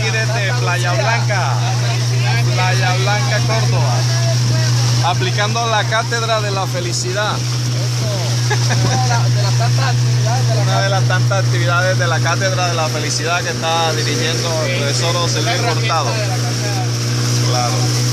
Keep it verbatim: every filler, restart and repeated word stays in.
aquí desde Playa Blanca, Playa Blanca, Córdoba, aplicando la cátedra de la felicidad. Una de las tantas actividades de la cátedra de la felicidad que está dirigiendo el profesor José Luis Cortado. Claro.